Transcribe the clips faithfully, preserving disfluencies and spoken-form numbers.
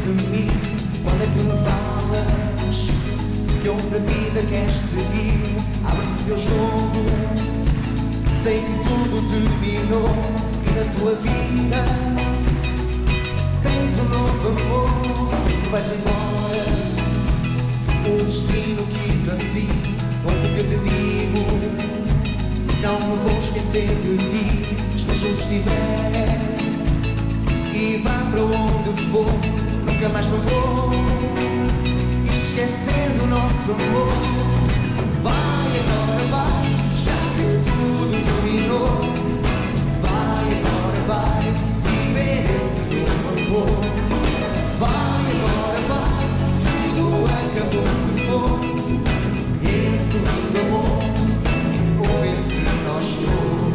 de mim. Quando é que me falas que outra vida queres seguir? Abre-se teu jogo, sei que tudo terminou. E na tua vida tens um novo amor. Sei que vais embora, o destino quis assim. Ouve o que eu te digo, não me vou esquecer de ti. Esteja onde estiver e vá para onde for, nunca mais me vou esquecer do nosso amor. Vai agora, vai, já que tudo terminou. Vai agora, vai, viver esse novo amor. Vai agora, vai, tudo acabou se for. Esse lindo amor houve entre nós dois.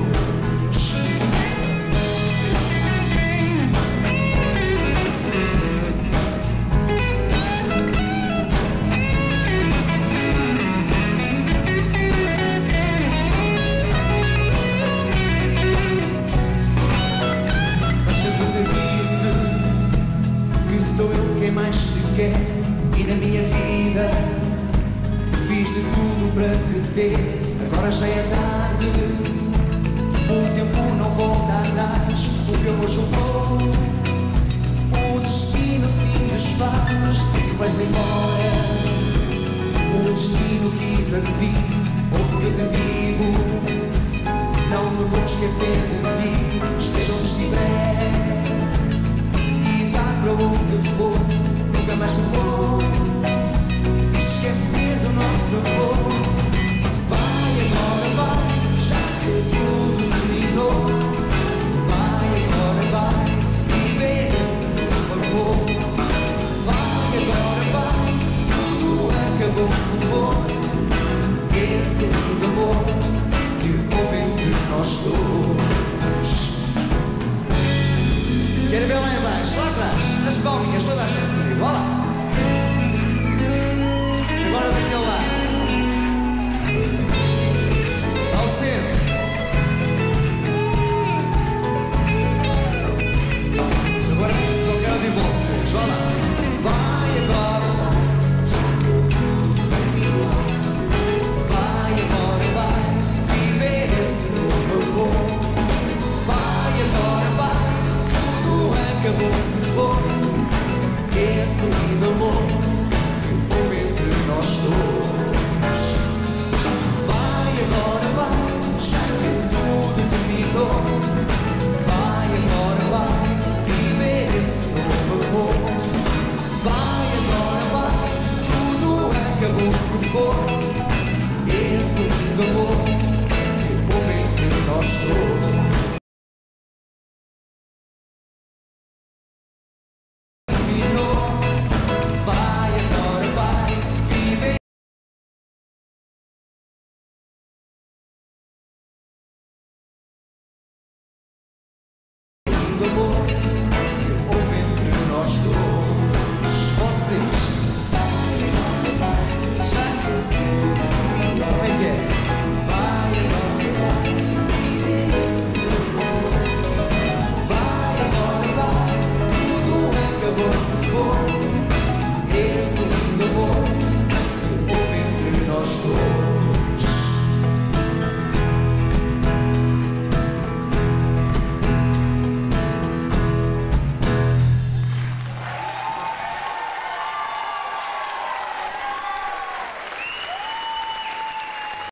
Sou eu quem mais te quer e na minha vida fiz de tudo para te ter. Agora já é tarde, o tempo não volta atrás. O que amor juntou, o destino se desfaz. Sei que vais embora, o destino quis assim. Ouve o que eu te digo, não me vou esquecer de ti. Esteja onde estiver, para onde for, nunca mais me vou esquecer do nosso amor. Vai agora, vai, já que tudo terminou. Vai agora, vai, viver esse novo amor. Vai agora, vai, tudo acabou se for. Esse lindo amor que houve entre nós dois. Quero ver lá embaixo, lá atrás, as palminhas, toda a gente comigo, olha lá.